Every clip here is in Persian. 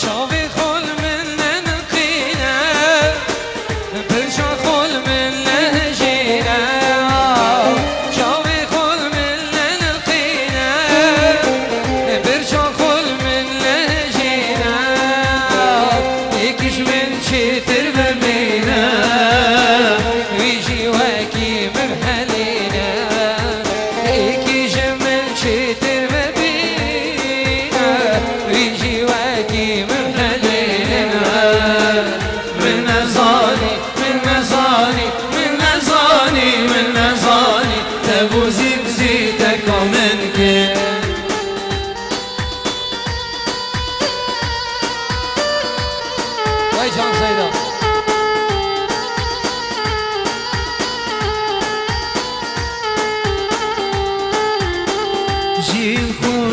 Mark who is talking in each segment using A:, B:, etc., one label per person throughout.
A: شافي خل من نقينا برشا خل من لهجينا شافي خل من نقينا برشا خل من لهجينا يكش من شتر بمينا ويجي واكي من حلينا يكش من شتر بمينا ويجي واكي من حلينا من نزاني من نزاني من نزاني من نزاني تبوزي بزيتك ومن كده وای جان سیدا
B: جيل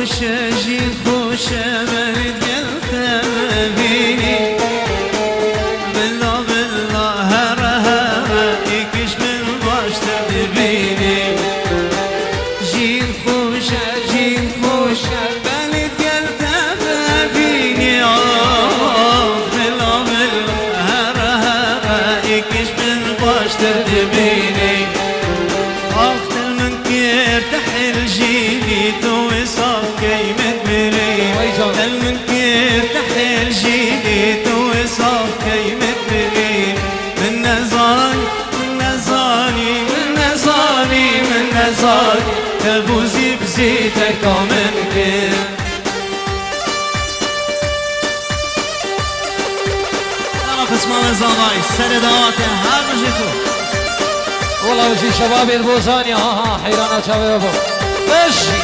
B: خوشه برد قلتم بینی بالله بالله هره هره یکیش من باشتر ببینی جیل خوشه برد قلتم بینی بالله بالله هره هره یکیش من باشتر ببینی اختر من كير تحل جيلي توي صار كيمة مريم من كير تحل جيلي توي صار كيمة مريم من نزاني من نزاني من نزاني من نزاني تبوزي بزيتك ومن كير أنا قسمة مزاناي سرداتي هر جيتو
A: والله وجي شباب البوزاني ها حيرانة شبابه ماشي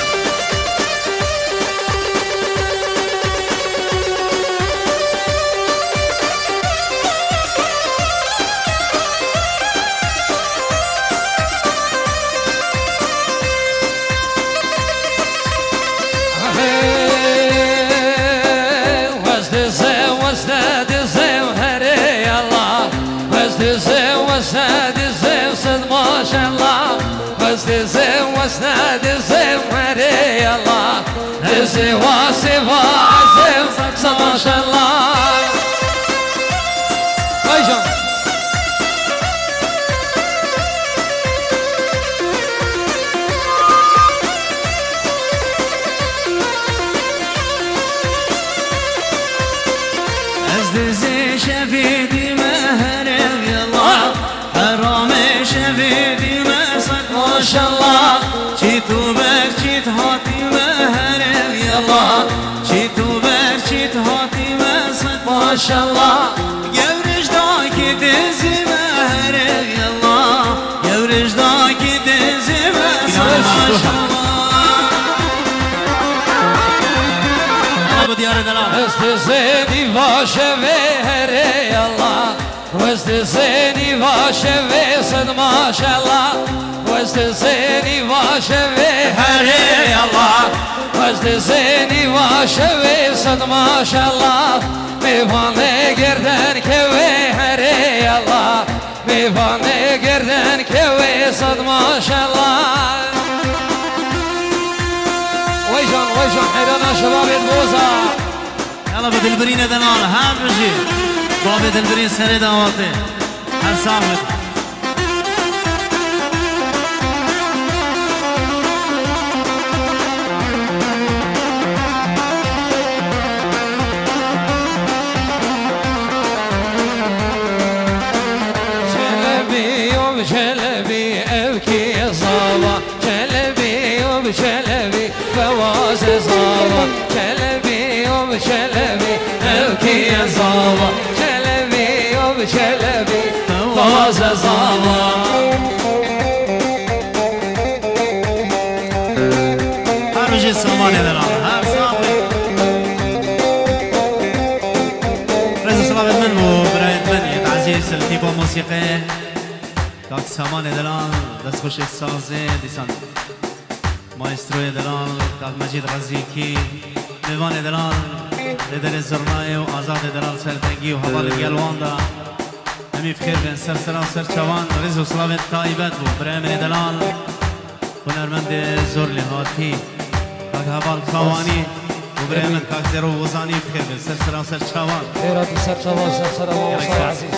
A: ما شاء الله بس دزي وسند دزي مري الله دزي واسفا عزيز ما شاء الله ويجون
B: دزي شفيدي مهرب يلا حرام شفيدي ما صد ما شاء الله جيتو برجيت هاتي مهرب يلا جيتو برجيت هاتي ما صد ما شاء الله يورج داكي دزي مهرب يلا يورج داكي دزي ما صد ما شاء الله ابو ديار دلال
A: استزيدي واشوي هري الله واستزيني واشوي صد ما شاء الله واستزيني واشوي هري الله واستزيني واشوي صد ما شاء الله میوانه گردن کوي هري الله میوانه گردن کوي صد ما شاء الله ويجون حيرانا شباب البوزة
B: يلا بدلبرين دلال هم بجي باب دلبرين سر دعواته هر صاحب
A: جلبي وبجلبي ابكي صابا جلبي وبجلبي فواز صابا جلبي وبجلبي ابكي صابا جلبي وبجلبي فواز صابا
B: هر بجي السلمان دلال هر صاحب رزق صلابت من وبرايد من عزيز التيبو موسيقى كاك سامان دلال دست خوش سازه دیسان مايسترو دلال كاك مجيد غزيكي ديوان دلال لدر الزرناي وآزاد دلال سرتنگي وحوال الگلوان دا همي بخير بين سر سلام سر چوان رزق صلابت تايبت وبرايد دلال هنرمند زور لهاتي كاك حوال خواني وبريمن كاكزير ووزاني بخير سرسرا سرشاوان
A: خيرات سرشاوان سرسرا وصاي عزيز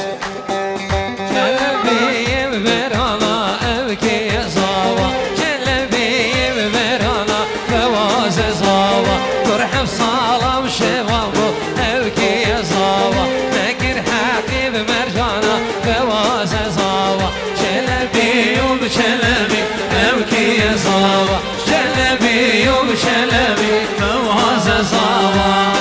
A: جلبي ببرانا ابكي يا صاوة جلبي ببرانا فواز صاوة ترحب صالة وشبابه ابكي يا صاوة نكر حقي بمرجانا فواز صاوة جلبي وبشلبي ابكي يا صاوة جلبي وبشلبي فواز صاوة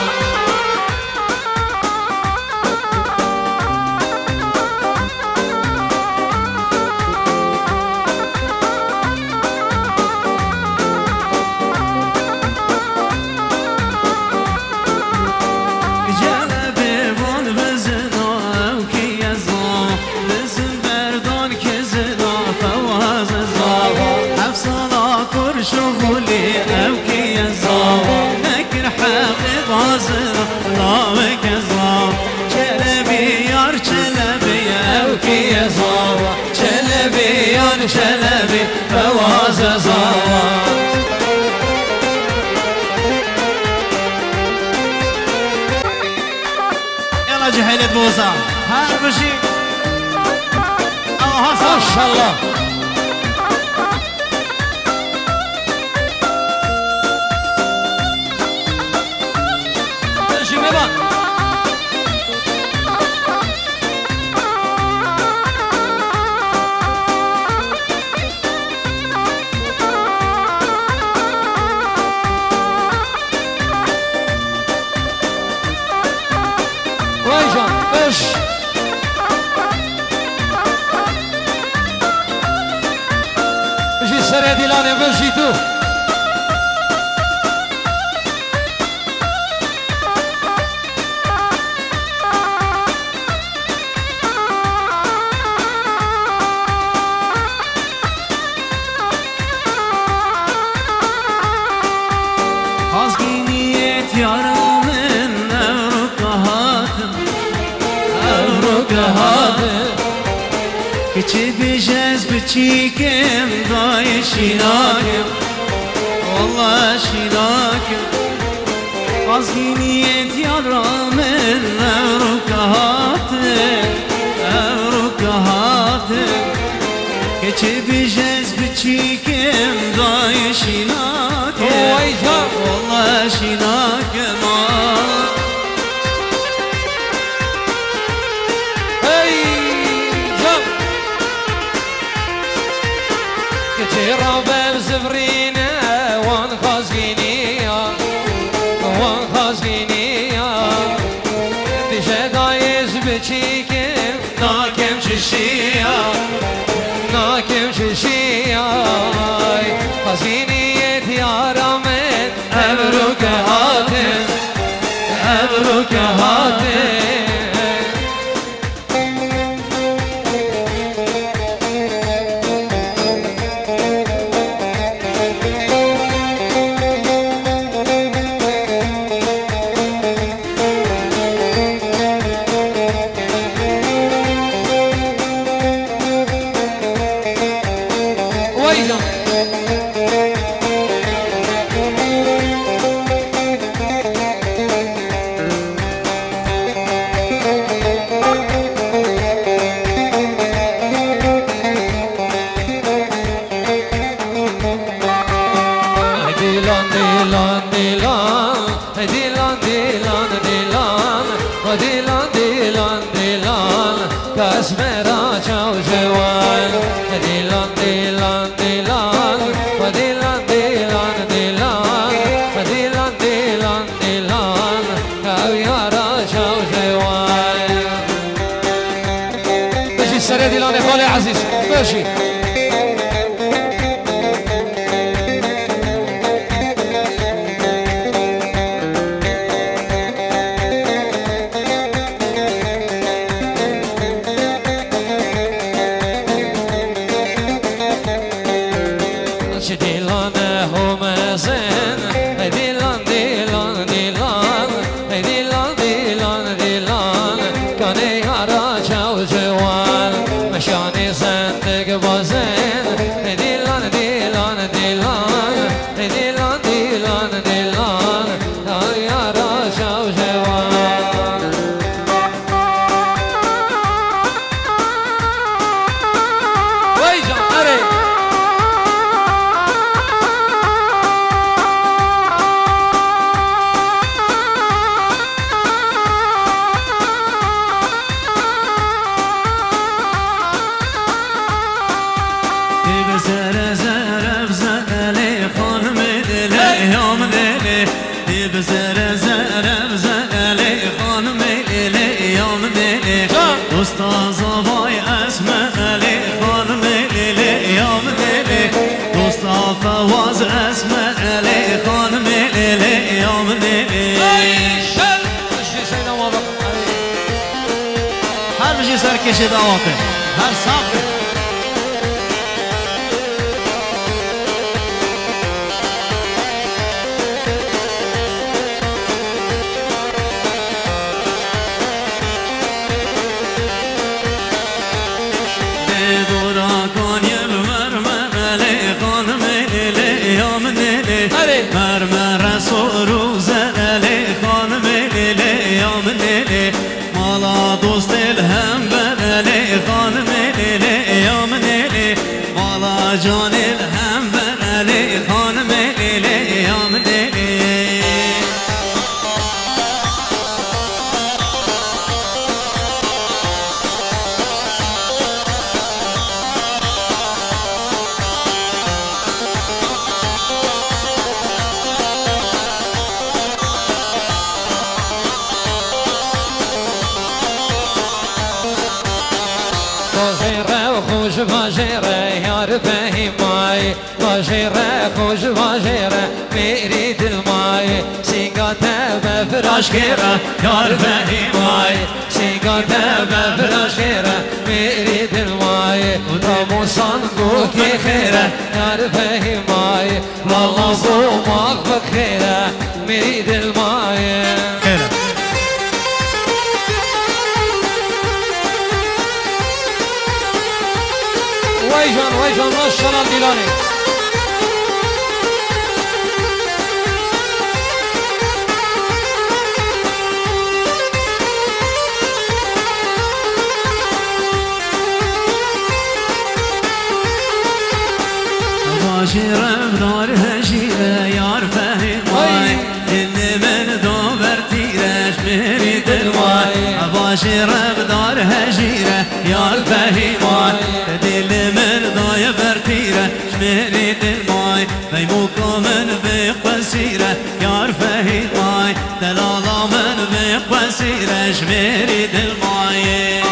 B: شغلي أبكي يا زاوة نكر حقي بازر ضاوك يا زاوة شلبي يار شلبي
A: أبكي يا زاوة شلبي يار شلبي فواز زاوة
B: يلا جهيلة بوزة هاربشي
A: ما شاء الله سريدي لاني بجيتو
B: خازقينيت يارا من أوروك هاتم كتشي بجاز بتشيكم ضاي شيناكم والله شيناكم خازقينيت يارا من أوروك هاتم كتشي بجاز بتشيكم ضاي شيناكم والله شيناكم
A: رباب زفرينا وان خازقينيا وان خازقينيا بيجا دايز بتشيكم ناكم ششيا ناكم ششيا خازقينيت يا رمين أبروك هاتم أبروك هاتم
B: سريدي لاني خالي عزيز ماشي
A: مشاني صندق
B: استاذ وای اسم علی خانم لیلی یام لیلی دوستا فواز اسم علی خانم لیلی یام لیلی هر بجی سرکش دواته هر ساقه مرمر سروز علی خانم لیلی یام لیلی مالا دوست الهم بر علی خانم لیلی یام لیلی مالا جان الهم بر علی خانم لیلی یام لیلی
A: باجيرة يا رفاهي ماي باجيرة خوش باجيرة مريد الماي سيقاتا بفراش خيرة يا رفاهي ماي سيقاتا بفراش خيرة مريد الماي رامو صندوقي خيرة يا رفاهي ماي والله بو مغفق خيرة مريد الماي خيرة ويجون ما شاء الله الديلاني
B: باجيرة بدار هجيرة يار فاهم ماي اللي من دوبر تيرش مريد الماي باجيرة بدار هجيرة يار فاهم ماي اللي من دوبر تيرش مريد الماي فيموكو من بقصيرة يار فاهم ماي دلالا من بقصيرش مريد الماي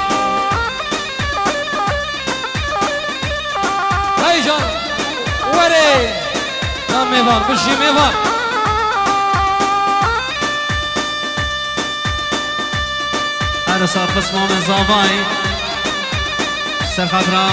A: ميفان بشي ميفان
B: هذا صار قسمه من زافاي سر خاطرة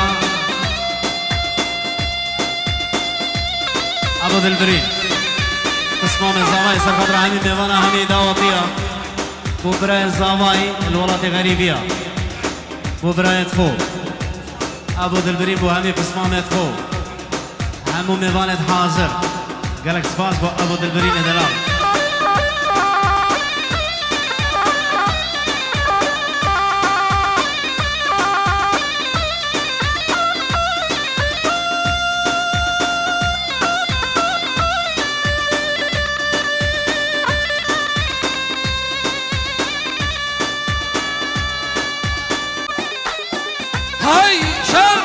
B: أبو دلبري قسمه من زافاي سر خاطرة همي ميفانا همي داوطية ببراية زافاي الولاد غريبية ببراية تخو أبو دلبري بو همي قسمه من تخو همو ميفانت حاضر قالك سباس بو ابو دلبرين دلال
A: هاي شر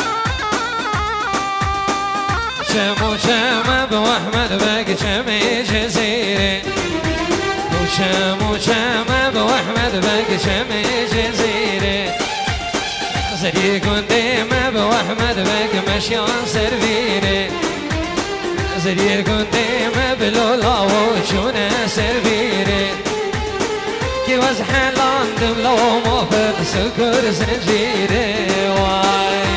A: شمو شم ابو احمد باقي شمي جزيري وشمو شم ابو احمد باقي شمي جزيري زي قديم ابو احمد باقي مشيان سرفيري زي قديم بلولا وشونا سرفيري كي وزحان لاندم لو ما فد سكر زنجيري واي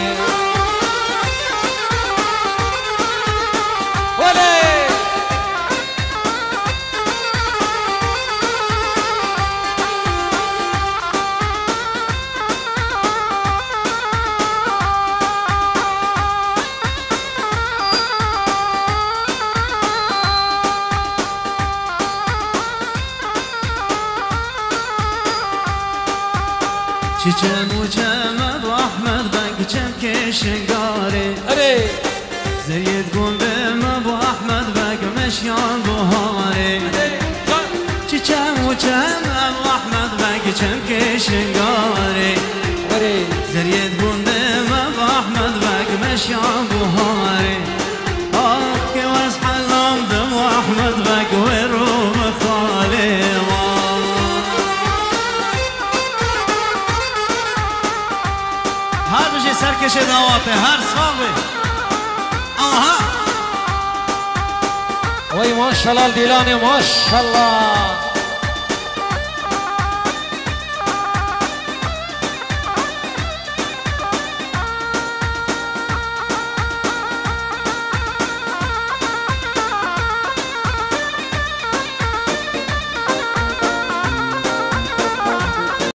B: چم و چم ابو احمد بنگ چم که شنگاره زرید گندم ابو احمد بنگ مشیان بهاره چم و چم ابو احمد بنگ چم که شنگاره زرید گندم ابو احمد بنگ مشیان بهاره آه که وز حلام دم و احمد بنگ و رو مخاله بکشه دواته هر ساله آها
A: وای ماشاءالله دیلانی ماشاءالله